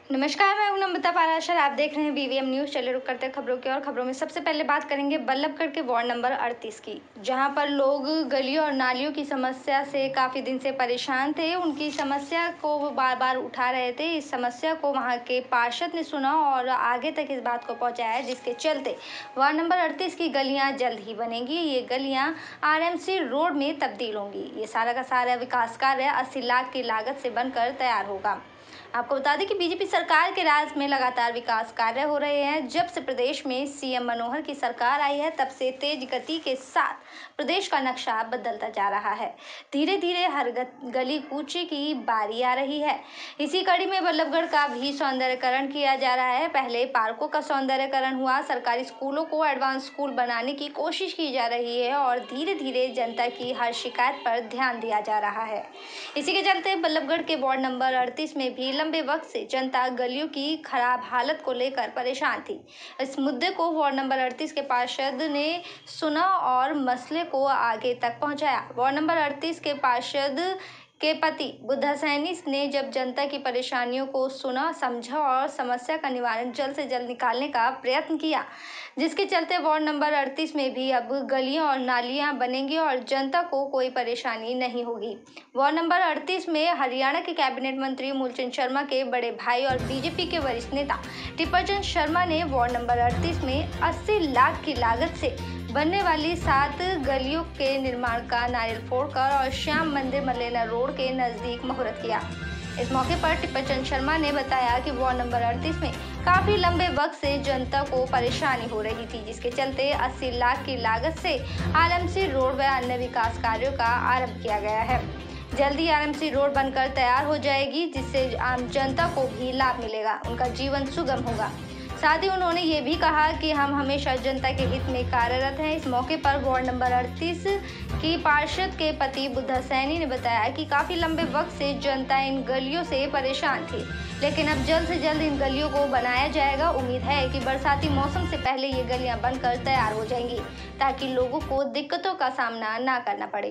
नमस्कार, मैं हूं नम्रता पाराशर। आप देख रहे हैं बीवीएम न्यूज़। चलिए रुक करते हैं खबरों की। और खबरों में सबसे पहले बात करेंगे बल्लभगढ़ के वार्ड नंबर 38 की, जहां पर लोग गलियों और नालियों की समस्या से काफ़ी दिन से परेशान थे। उनकी समस्या को वो बार बार उठा रहे थे। इस समस्या को वहां के पार्षद ने सुना और आगे तक इस बात को पहुँचाया, जिसके चलते वार्ड नंबर 38 की गलियाँ जल्द ही बनेंगी। ये गलियाँ RMC रोड में तब्दील होंगी। ये सारा का सारा विकास कार्य 80 लाख की लागत से बनकर तैयार होगा। आपको बता दें कि बीजेपी सरकार के राज में लगातार विकास कार्य हो रहे हैं। जब से प्रदेश में सीएम मनोहर की सरकार आई है, तब से तेज गति के साथ प्रदेश का नक्शा बदलता जा रहा है। धीरे धीरे हर गली कूचे की बारी आ रही है। इसी कड़ी में बल्लभगढ़ का भी सौंदर्यकरण किया जा रहा है। पहले पार्कों का सौंदर्यकरण हुआ, सरकारी स्कूलों को एडवांस स्कूल बनाने की कोशिश की जा रही है और धीरे धीरे जनता की हर शिकायत पर ध्यान दिया जा रहा है। इसी के चलते बल्लभगढ़ के वार्ड नंबर 38 में भी लंबे वक्त से जनता गलियों की खराब हालत को लेकर परेशान थी। इस मुद्दे को वार्ड नंबर 38 के पार्षद ने सुना और मसले को आगे तक पहुंचाया। वार्ड नंबर 38 के पार्षद के पति बुद्धा सैनी ने जब जनता की परेशानियों को सुना, समझा और समस्या का निवारण जल्द से जल्द निकालने का प्रयत्न किया, जिसके चलते वार्ड नंबर 38 में भी अब गलियां और नालियां बनेंगी और जनता को कोई परेशानी नहीं होगी। वार्ड नंबर 38 में हरियाणा के कैबिनेट मंत्री मूलचंद शर्मा के बड़े भाई और बीजेपी के वरिष्ठ नेता टिप्परचंद शर्मा ने वार्ड नंबर 38 में 80 लाख की लागत से बनने वाली 7 गलियों के निर्माण का नारियल फोड़कर और श्याम मंदिर मलेना रोड के नजदीक मुहूर्त किया। इस मौके पर टिप्परचंद शर्मा ने बताया कि वार्ड नंबर 38 में काफी लंबे वक्त से जनता को परेशानी हो रही थी, जिसके चलते 80 लाख की लागत से RMC रोड व अन्य विकास कार्यों का आरंभ किया गया है। जल्दी RMC रोड बनकर तैयार हो जाएगी, जिससे आम जनता को भी लाभ मिलेगा, उनका जीवन सुगम होगा। साथ ही उन्होंने ये भी कहा कि हम हमेशा जनता के हित में कार्यरत हैं। इस मौके पर वार्ड नंबर 38 की पार्षद के पति बुद्धा सैनी ने बताया कि काफी लंबे वक्त से जनता इन गलियों से परेशान थी, लेकिन अब जल्द से जल्द इन गलियों को बनाया जाएगा। उम्मीद है कि बरसाती मौसम से पहले ये गलियां बनकर तैयार हो जाएंगी, ताकि लोगों को दिक्कतों का सामना न करना पड़े।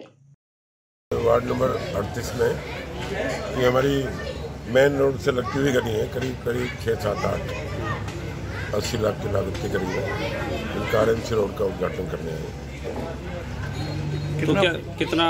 वार्ड नंबर 38 में ये हमारी मेन रोड से लगती हुई गली है, करीब 6, 7, 8, 80 लाख की लागत की करीब है। इनका RMC रोड का उद्घाटन करने हैं। तो कितना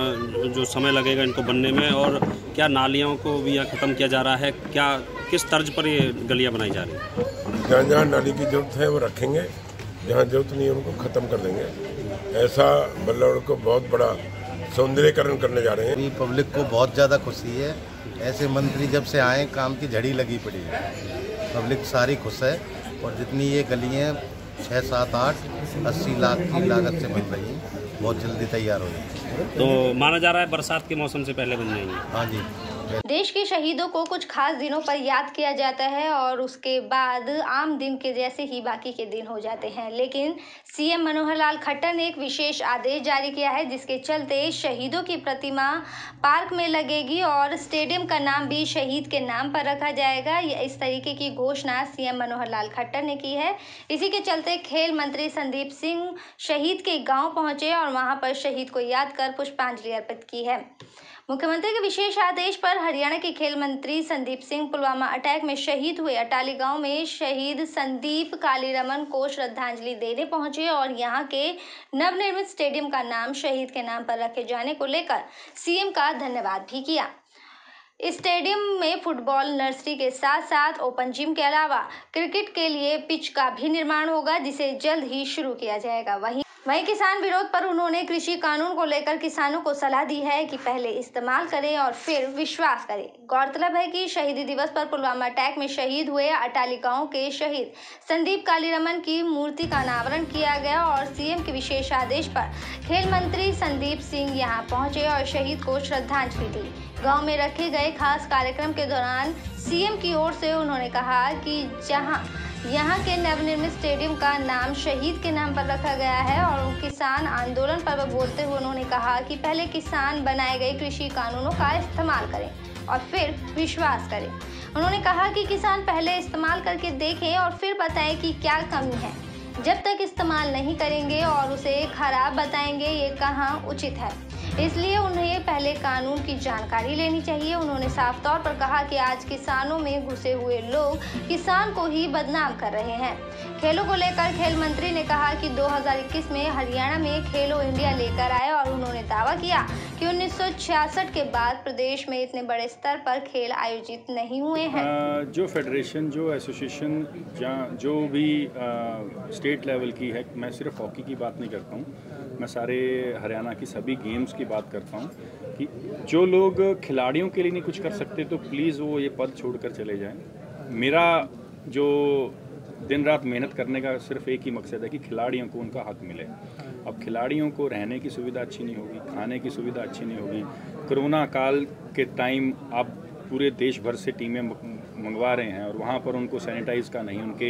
जो समय लगेगा इनको बनने में, और क्या नालियों को भी यहाँ ख़त्म किया जा रहा है? क्या किस तर्ज पर ये गलियाँ बनाई जा रही हैं? जहाँ जहाँ नाली की जरूरत है वो रखेंगे, जहाँ जरूरत नहीं है उनको ख़त्म कर देंगे। ऐसा बल्लभगढ़ को बहुत बड़ा सौंदर्यीकरण करने जा रहे हैं। पब्लिक को बहुत ज़्यादा खुशी है। ऐसे मंत्री जब से आए, काम की झड़ी लगी पड़ी है, पब्लिक सारी खुश है। और जितनी ये गलियाँ 6, 7, 8, 80 लाख की लागत से बन रही हैं, बहुत जल्दी तैयार हो जाएगी। तो माना जा रहा है बरसात के मौसम से पहले बन जाएंगी। हाँ जी। देश के शहीदों को कुछ खास दिनों पर याद किया जाता है और उसके बाद आम दिन के जैसे ही बाकी के दिन हो जाते हैं, लेकिन सीएम मनोहर लाल खट्टर ने एक विशेष आदेश जारी किया है, जिसके चलते शहीदों की प्रतिमा पार्क में लगेगी और स्टेडियम का नाम भी शहीद के नाम पर रखा जाएगा। इस तरीके की घोषणा सीएम मनोहर लाल खट्टर ने की है। इसी के चलते खेल मंत्री संदीप सिंह शहीद के गाँव पहुंचे और वहां पर शहीद को याद कर पुष्पांजलि अर्पित की है। मुख्यमंत्री के विशेष आदेश पर हरियाणा के खेल मंत्री संदीप सिंह पुलवामा अटैक में शहीद हुए अटाली गांव में शहीद संदीप कालीरमन को श्रद्धांजलि देने पहुंचे और यहां के नवनिर्मित स्टेडियम का नाम शहीद के नाम पर रखे जाने को लेकर सीएम का धन्यवाद भी किया। इस स्टेडियम में फुटबॉल नर्सरी के साथ साथ ओपन जिम के अलावा क्रिकेट के लिए पिच का भी निर्माण होगा, जिसे जल्द ही शुरू किया जाएगा। वहीं किसान विरोध पर उन्होंने कृषि कानून को लेकर किसानों को सलाह दी है कि पहले इस्तेमाल करें और फिर विश्वास करें। गौरतलब है कि शहीदी दिवस पर पुलवामा अटैक में शहीद हुए अटाली गांव के शहीद संदीप कालीरमन की मूर्ति का अनावरण किया गया और सीएम के विशेष आदेश पर खेल मंत्री संदीप सिंह यहां पहुंचे और शहीद को श्रद्धांजलि दी। गांव में रखे गए खास कार्यक्रम के दौरान सीएम की ओर से उन्होंने कहा कि जहां यहाँ के नवनिर्मित स्टेडियम का नाम शहीद के नाम पर रखा गया है और किसान आंदोलन पर बोलते हुए उन्होंने कहा कि पहले किसान बनाए गए कृषि कानूनों का इस्तेमाल करें और फिर विश्वास करें। उन्होंने कहा कि किसान पहले इस्तेमाल करके देखें और फिर बताएं कि क्या कमी है। जब तक इस्तेमाल नहीं करेंगे और उसे खराब बताएंगे, ये कहाँ उचित है। इसलिए उन्हें पहले कानून की जानकारी लेनी चाहिए। उन्होंने साफ तौर पर कहा कि आज किसानों में घुसे हुए लोग किसान को ही बदनाम कर रहे हैं। खेलों को लेकर खेल मंत्री ने कहा कि 2021 में हरियाणा में खेलो इंडिया लेकर आए और उन्होंने दावा किया कि 1966 के बाद प्रदेश में इतने बड़े स्तर पर खेल आयोजित नहीं हुए हैं। जो फेडरेशन, जो एसोसिएशन, जो भी स्टेट लेवल की है, मैं सिर्फ हॉकी की बात नहीं करता हूँ, मैं सारे हरियाणा की सभी गेम्स की बात करता हूँ कि जो लोग खिलाड़ियों के लिए नहीं कुछ कर सकते तो प्लीज़ वो ये पद छोड़कर चले जाएं। मेरा जो दिन रात मेहनत करने का सिर्फ एक ही मकसद है कि खिलाड़ियों को उनका हक मिले। अब खिलाड़ियों को रहने की सुविधा अच्छी नहीं होगी, खाने की सुविधा अच्छी नहीं होगी। कोरोना काल के टाइम आप पूरे देश भर से टीमें मंगवा रहे हैं और वहाँ पर उनको सैनिटाइज का नहीं, उनके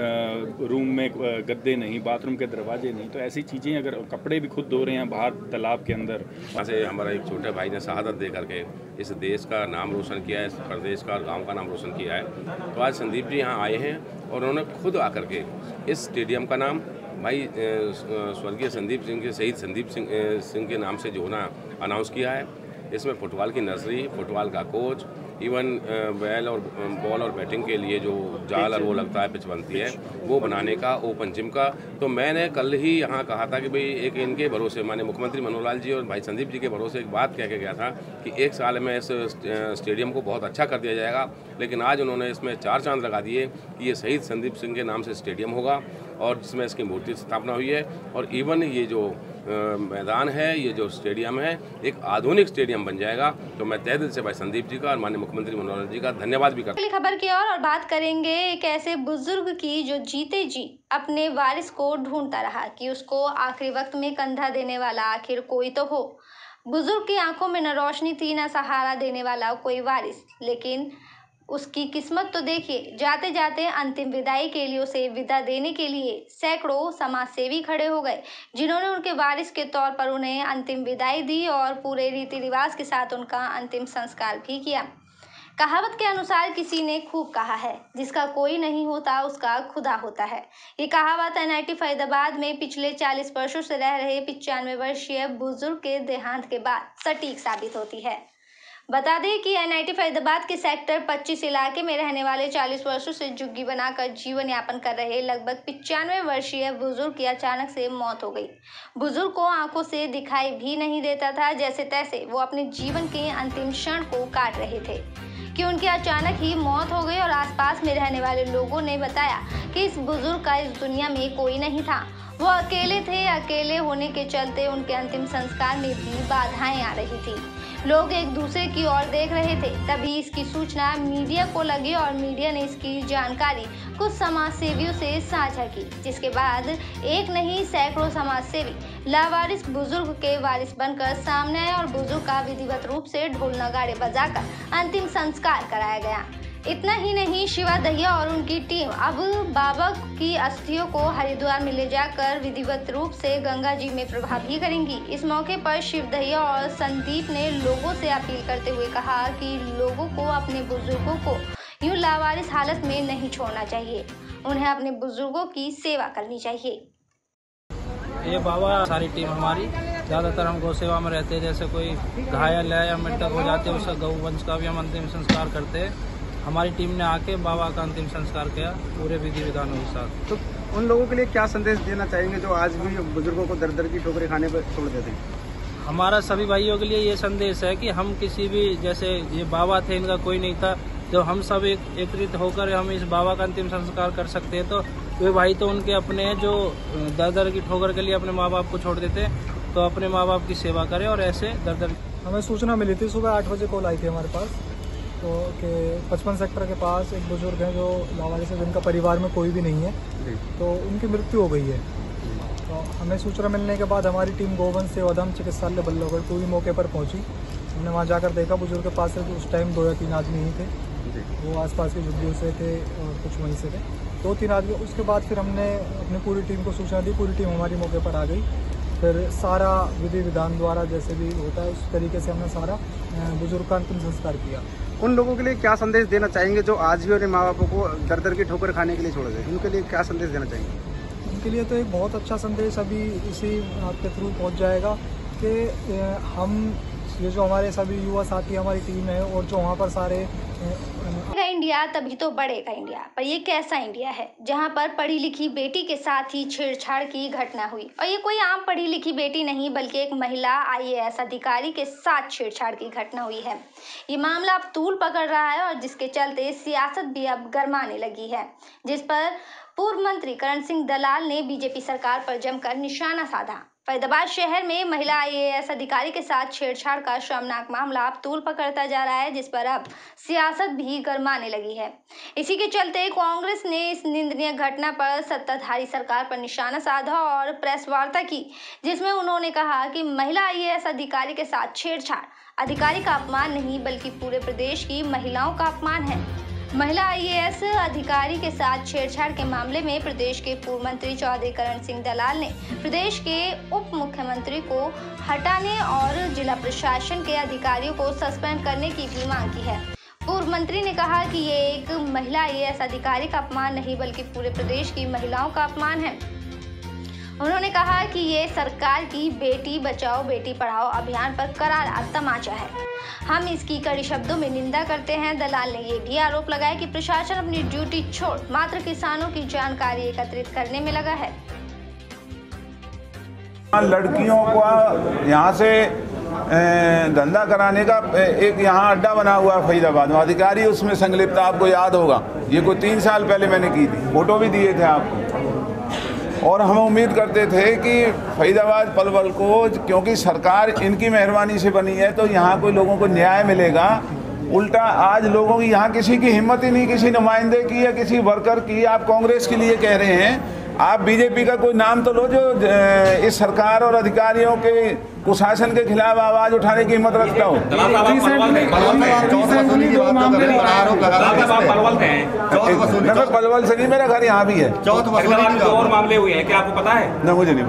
रूम में गद्दे नहीं, बाथरूम के दरवाजे नहीं, तो ऐसी चीज़ें, अगर कपड़े भी खुद धो रहे हैं बाहर तालाब के अंदर। वहाँ से हमारा एक छोटे भाई ने शहादत दे करके इस देश का नाम रोशन किया है, इस प्रदेश का और गाँव का नाम रोशन किया है। तो आज संदीप जी यहाँ आए हैं और उन्होंने खुद आकर के इस स्टेडियम का नाम भाई स्वर्गीय संदीप सिंह के, शहीद संदीप सिंह के नाम से जो है ना अनाउंस किया है। इसमें फुटबॉल की नर्सरी, फुटबॉल का कोच, इवन बैल और बॉल और बैटिंग के लिए जो जाल और वो लगता है, पिच बनती है, वो बनाने का, ओपन जिम का। तो मैंने कल ही यहाँ कहा था कि भाई एक इनके भरोसे, माननीय मुख्यमंत्री मनोहर लाल जी और भाई संदीप जी के भरोसे एक बात कह के गया था कि 1 साल में इस स्टेडियम को बहुत अच्छा कर दिया जाएगा। लेकिन आज उन्होंने इसमें 4 चांद लगा दिए कि ये शहीद संदीप सिंह के नाम से स्टेडियम होगा और जिसमें इसकी मूर्ति स्थापना हुई है। और इवन ये जो मैदान है, ये जो स्टेडियम है, एक आधुनिक स्टेडियम बन जाएगा। तो मैं तहे दिल से भाई संदीप जी का और माननीय मुख्यमंत्री मनोहर जी का धन्यवाद भी करता हूं। खबर की और बात करेंगे एक ऐसे बुजुर्ग की जो जीते जी अपने वारिस को ढूंढता रहा कि उसको आखिरी वक्त में कंधा देने वाला आखिर कोई तो हो। बुजुर्ग की आंखों में न रोशनी थी, न सहारा देने वाला कोई वारिस, लेकिन उसकी किस्मत तो देखिए, जाते जाते अंतिम विदाई के लिए, उसे विदा देने के लिए सैकड़ों समाजसेवी खड़े हो गए, जिन्होंने उनके वारिस के तौर पर उन्हें अंतिम विदाई दी और पूरे रीति रिवाज के साथ उनका अंतिम संस्कार भी किया। कहावत के अनुसार किसी ने खूब कहा है, जिसका कोई नहीं होता उसका खुदा होता है। ये कहावत NIT फरीदाबाद में पिछले 40 वर्षों से रह रहे 95 वर्षीय बुजुर्ग के देहांत के बाद सटीक साबित होती है। बता दें कि NIT फरीदाबाद के सेक्टर 25 इलाके में रहने वाले 40 वर्षों से झुग्गी बनाकर जीवन यापन कर रहे लगभग 95 वर्षीय बुजुर्ग की अचानक से मौत हो गई। बुजुर्ग को आंखों से दिखाई भी नहीं देता था, जैसे तैसे वो अपने जीवन के अंतिम क्षण को काट रहे थे कि उनकी अचानक ही मौत हो गई। और आसपास में रहने वाले लोगों ने बताया कि इस बुजुर्ग का इस दुनिया में कोई नहीं था, वो अकेले थे। अकेले होने के चलते उनके अंतिम संस्कार में भी बाधाएं आ रही थी। लोग एक दूसरे की ओर देख रहे थे। तभी इसकी सूचना मीडिया को लगी और मीडिया ने इसकी जानकारी कुछ समाज सेवियों से साझा की, जिसके बाद एक नहीं सैकड़ों समाज सेवी लावारिस बुजुर्ग के वारिस बनकर सामने आए और बुजुर्ग का विधिवत रूप से ढोल नगाड़े बजाकर अंतिम संस्कार कराया गया। इतना ही नहीं, शिवा दहिया और उनकी टीम अब बाबा की अस्थियों को हरिद्वार में ले जाकर विधिवत रूप से गंगा जी में प्रवाह भी करेंगी। इस मौके पर शिव दहिया और संदीप ने लोगों से अपील करते हुए कहा कि लोगों को अपने बुजुर्गों को यूं लावारिस हालत में नहीं छोड़ना चाहिए, उन्हें अपने बुजुर्गों की सेवा करनी चाहिए। ये बाबा सारी टीम हमारी ज़्यादातर हम गौ सेवा में रहते हैं। जैसे कोई घायल है या मृतक हो जाते हैं, उसका गौवंश का भी हम अंतिम संस्कार करते हैं। हमारी टीम ने आके बाबा का अंतिम संस्कार किया पूरे विधि विधानों के साथ। तो उन लोगों के लिए क्या संदेश देना चाहेंगे जो आज भी बुजुर्गों को दर दर की ठोकरें खाने पर छोड़ देते हैं? हमारा सभी भाइयों के लिए ये संदेश है कि हम किसी भी, जैसे ये बाबा थे, इनका कोई नहीं था, जब हम सब एकत्रित होकर हम इस बाबा का अंतिम संस्कार कर सकते हैं, तो वे भाई तो उनके अपने हैं जो दर दर की ठोकर के लिए अपने माँ बाप को छोड़ देते हैं, तो अपने माँ बाप की सेवा करें और ऐसे दर दर। हमें सूचना मिली थी, सुबह 8 बजे कॉल आई थी हमारे पास, तो कि 55 सेक्टर के पास एक बुजुर्ग हैं जो लावारिस है, जिनका परिवार में कोई भी नहीं है, तो उनकी मृत्यु हो गई है। तो हमें सूचना मिलने के बाद हमारी टीम गोवंश से वधम चिकित्सालय बल्लभगढ़ पूरी मौके पर पहुंची। हमने वहां जाकर देखा बुजुर्ग के पास उस टाइम 2 या 3 आदमी ही थे, वो आसपास की झुग्गियों से थे और कुछ वहीं से थे, 2-3 आदमी। उसके बाद फिर हमने अपनी पूरी टीम को सूचना दी, पूरी टीम हमारी मौके पर आ गई। फिर सारा विधि विधान द्वारा जैसे भी होता है उस तरीके से हमने सारा बुजुर्ग का अंतिम संस्कार किया। उन लोगों के लिए क्या संदेश देना चाहेंगे जो आज भी अपने माँ बापों को दर दर की ठोकर खाने के लिए छोड़ दें? उनके लिए क्या संदेश देना चाहेंगे? उनके लिए तो एक बहुत अच्छा संदेश अभी इसी आपके थ्रू पहुंच जाएगा कि हम ये जो हमारे सभी युवा साथी हमारी टीम है और जो वहाँ पर सारे इंडिया तभी तो बढ़ेगा इंडिया। पर ये कैसा इंडिया है जहां पर पढ़ी लिखी बेटी के साथ ही छेड़छाड़ की घटना हुई, और ये कोई आम पढ़ी लिखी बेटी नहीं बल्कि एक महिला IAS अधिकारी के साथ छेड़छाड़ की घटना हुई है। ये मामला अब तूल पकड़ रहा है और जिसके चलते सियासत भी अब गरमाने लगी है, जिस पर पूर्व मंत्री करण सिंह दलाल ने बीजेपी सरकार पर जमकर निशाना साधा। फरीदाबाद शहर में महिला IAS अधिकारी के साथ छेड़छाड़ का शर्मनाक मामला अब तूल पकड़ता जा रहा है, जिस पर अब सियासत भी गरमाने लगी है। इसी के चलते कांग्रेस ने इस निंदनीय घटना पर सत्ताधारी सरकार पर निशाना साधा और प्रेस वार्ता की, जिसमें उन्होंने कहा कि महिला IAS अधिकारी के साथ छेड़छाड़ अधिकारी का अपमान नहीं बल्कि पूरे प्रदेश की महिलाओं का अपमान है। महिला IAS अधिकारी के साथ छेड़छाड़ के मामले में प्रदेश के पूर्व मंत्री चौधरी करण सिंह दलाल ने प्रदेश के उप मुख्यमंत्री को हटाने और जिला प्रशासन के अधिकारियों को सस्पेंड करने की भी मांग की है। पूर्व मंत्री ने कहा कि ये एक महिला IAS अधिकारी का अपमान नहीं बल्कि पूरे प्रदेश की महिलाओं का अपमान है। उन्होंने कहा कि ये सरकार की बेटी बचाओ बेटी पढ़ाओ अभियान पर करारा तमाचा है। हम इसकी कड़ी शब्दों में निंदा करते हैं। दलाल ने ये भी आरोप लगाया कि प्रशासन अपनी ड्यूटी छोड़ मात्र किसानों की जानकारी एकत्रित करने में लगा है। लड़कियों को यहाँ से धंधा कराने का एक यहाँ अड्डा बना हुआ है फरीदाबाद में, अधिकारी उसमें संलिप्त, आपको याद होगा। ये कोई 3 साल पहले मैंने की थी, फोटो भी दिए थे आपको। और हम उम्मीद करते थे कि फरीदाबाद पलवल को, क्योंकि सरकार इनकी मेहरबानी से बनी है तो यहाँ कोई लोगों को न्याय मिलेगा। उल्टा आज लोगों की यहाँ किसी की हिम्मत ही नहीं, किसी नुमाइंदे की या किसी वर्कर की। आप कांग्रेस के लिए कह रहे हैं, आप बीजेपी का कोई नाम तो लो जो इस सरकार और अधिकारियों के कुशासन के खिलाफ आवाज उठाने की हिम्मत रखता हो। पलवल से नहीं, मेरा घर यहाँ भी है। और मामले हुए हैं क्या आपको पता है? ना, मुझे नहीं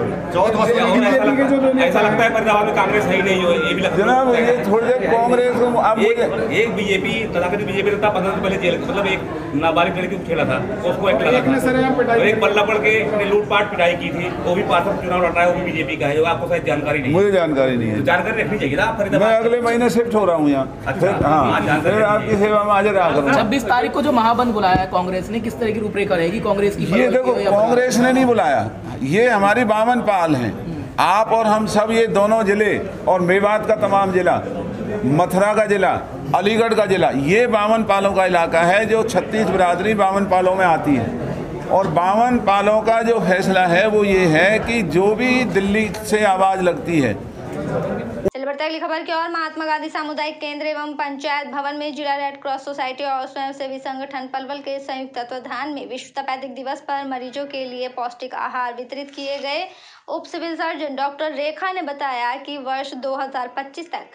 पता। ऐसा लगता है फरीदाबाद में कांग्रेस सही नहीं हो, ये भी लगता है जनाब। ये थोड़ी देर कांग्रेस को आप एक बीजेपी तथाकथित बीजेपी नेता 15 दिन पहले जेल, मतलब एक नाबालिग लड़की को खेला था, उसको एक बल्ला पड़ के लूटपाट पिटाई की थी, वो भी पार्षद चुनाव लड़ रहा है, वो भी बीजेपी का है। आपको शायद जानकारी नहीं? मुझे जानकारी नहीं है। जानकारी रखनी चाहिए ना। मैं अगले महीने शिफ्ट हो रहा हूँ यहाँ। फिर आपकी सेवा में हाजिर रहा करूँ। 26 तारीख को जो महाबंद बुलाया है कांग्रेस ने, किस तरह की रूपरेखा रहेगी कांग्रेस की? ये देखो, कांग्रेस ने नहीं बुलाया, ये हमारी 52 पाल हैं। आप और हम सब, ये दोनों जिले और मेवात का तमाम जिला, मथुरा का जिला, अलीगढ़ का जिला, ये 52 पालों का इलाका है जो 36 बिरादरी 52 पालों में आती है। और 52 पालों का जो फैसला है वो ये है कि जो भी दिल्ली से आवाज़ लगती है। चलिए बढ़ते अगली खबर की ओर। महात्मा गांधी सामुदायिक केंद्र एवं पंचायत भवन में जिला रेड क्रॉस सोसाइटी और स्वयंसेवी संगठन पलवल के संयुक्त तत्वाधान में विश्व तपेदिक दिवस पर मरीजों के लिए पौष्टिक आहार वितरित किए गए। उप सिविल सर्जन डॉक्टर रेखा ने बताया कि वर्ष 2025 तक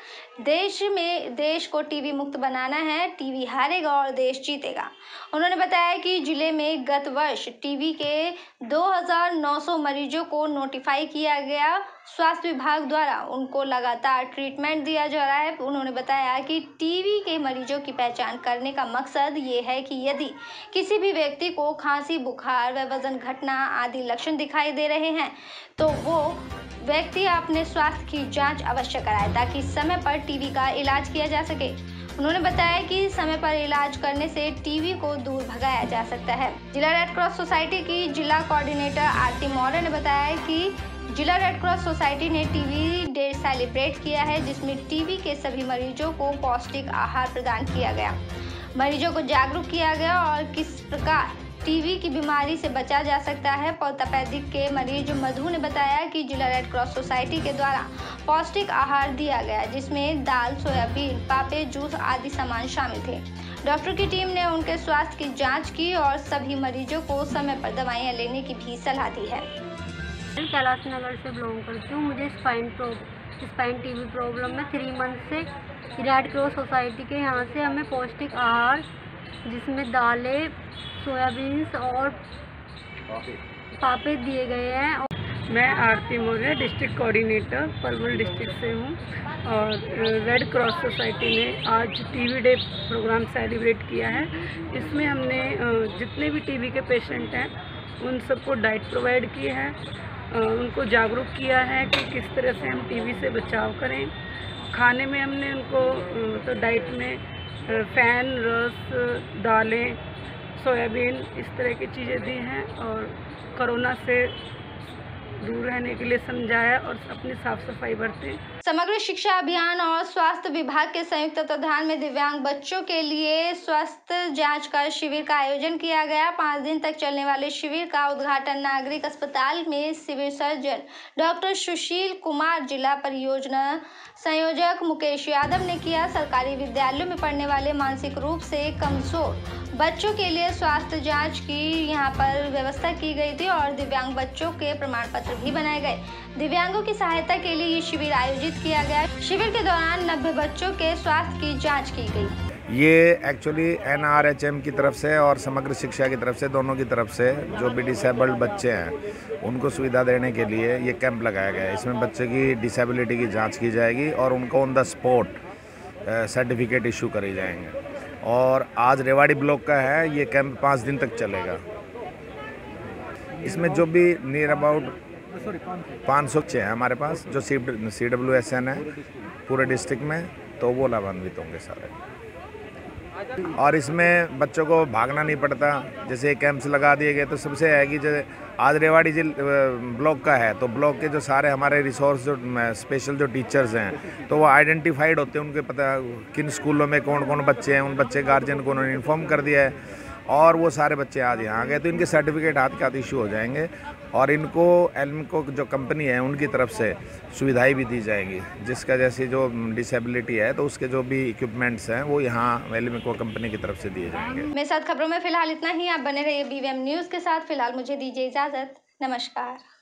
देश को टीबी मुक्त बनाना है। टीबी हारेगा और देश जीतेगा। उन्होंने बताया कि जिले में गत वर्ष टीबी के 2900 मरीजों को नोटिफाई किया गया। स्वास्थ्य विभाग द्वारा उनको लगातार ट्रीटमेंट दिया जा रहा है। उन्होंने बताया कि टीबी के मरीजों की पहचान करने का मकसद ये है कि यदि किसी भी व्यक्ति को खांसी, बुखार व वजन घटना आदि लक्षण दिखाई दे रहे हैं तो वो व्यक्ति अपने स्वास्थ्य की जांच अवश्य कराए ताकि समय पर टीबी का इलाज किया जा सके। उन्होंने बताया कि समय पर इलाज करने से टीबी को दूर भगाया जा सकता है। जिला रेड क्रॉस सोसाइटी की जिला कोऑर्डिनेटर आरती मौर्य ने बताया कि जिला रेड क्रॉस सोसाइटी ने टीबी डे सेलिब्रेट किया है, जिसमें टीबी के सभी मरीजों को पौष्टिक आहार प्रदान किया गया, मरीजों को जागरूक किया गया और किस प्रकार टीबी की बीमारी से बचा जा सकता है। तपेदिक के मरीज मधु ने बताया कि जिला रेड क्रॉस सोसाइटी के द्वारा पौष्टिक आहार दिया गया, जिसमें दाल, सोयाबीन, पापे, जूस आदि सामान शामिल थे। डॉक्टर की टीम ने उनके स्वास्थ्य की जांच की और सभी मरीजों को समय पर दवाइयां लेने की भी सलाह दी है। कैलाश नगर से बिलोंग करती हूँ। मुझे स्पाइन टीबी प्रॉब्लम में 3 मंथ से रेड क्रॉस सोसाइटी के यहाँ से हमें पौष्टिक आहार जिसमें दालें, सोयाबीन्स और पापे दिए गए हैं। मैं Aarti Maurya, district coordinator Palwal district से हूँ और रेड क्रॉस सोसाइटी ने आज टीबी डे प्रोग्राम सेलिब्रेट किया है। इसमें हमने जितने भी टीबी के पेशेंट हैं उन सबको डाइट प्रोवाइड की है, उनको जागरूक किया है कि किस तरह से हम टीबी से बचाव करें। खाने में हमने उनको तो डाइट में फैन, रस, दालें, सोयाबीन इस तरह की चीज़ें दी हैं और कोरोना से दूर रहने के लिए समझाया और अपनी साफ सफाई बरतें। समग्र शिक्षा अभियान और स्वास्थ्य विभाग के संयुक्त तत्वाधान में दिव्यांग बच्चों के लिए स्वास्थ्य जांच का शिविर का आयोजन किया गया। 5 दिन तक चलने वाले शिविर का उद्घाटन नागरिक अस्पताल में civil surgeon doctor Sushil Kumar, जिला परियोजना संयोजक मुकेश यादव ने किया। सरकारी विद्यालयों में पढ़ने वाले मानसिक रूप से कमजोर बच्चों के लिए स्वास्थ्य जांच की यहां पर व्यवस्था की गई थी और दिव्यांग बच्चों के प्रमाण पत्र भी बनाए गए। दिव्यांगों की सहायता के लिए ये शिविर आयोजित किया गया। शिविर के दौरान 90 बच्चों के स्वास्थ्य की जांच की गई। ये एक्चुअली NRHM की तरफ से और समग्र शिक्षा की तरफ से, दोनों की तरफ से जो भी डिसेबल्ड बच्चे हैं उनको सुविधा देने के लिए ये कैंप लगाया गया है। इसमें बच्चे की डिसेबिलिटी की जांच की जाएगी और उनको on the spot certificate issue करे जाएंगे। और आज रेवाड़ी ब्लॉक का है ये कैंप, 5 दिन तक चलेगा। इसमें जो भी नियर अबाउट 500 बच्चे हैं हमारे पास जो CWSN है पूरे डिस्ट्रिक्ट में, तो वो लाभान्वित होंगे सारे। और इसमें बच्चों को भागना नहीं पड़ता। जैसे कैंप्स लगा दिए गए तो सबसे है कि जैसे आज रेवाड़ी ब्लॉक का है तो ब्लॉक के जो सारे हमारे रिसोर्स जो स्पेशल जो टीचर्स हैं तो वो आइडेंटिफाइड होते हैं, उनके पता किन स्कूलों में कौन कौन बच्चे हैं, उन बच्चे गार्जियन को उन्होंने इन्फॉर्म कर दिया है और वो सारे बच्चे आज यहाँ आ गए तो इनके सर्टिफिकेट हाथ के हाथ इशू हो जाएंगे और इनको एल्मिको जो कंपनी है उनकी तरफ से सुविधाएं भी दी जाएंगी। जिसका जैसे जो डिसेबिलिटी है तो उसके जो भी इक्विपमेंट्स हैं वो यहाँ एल्मिको कंपनी की तरफ से दिए जाएंगे। मेरे साथ खबरों में फिलहाल इतना ही। आप बने रहिए BVM न्यूज़ के साथ। फिलहाल मुझे दीजिए इजाज़त। नमस्कार।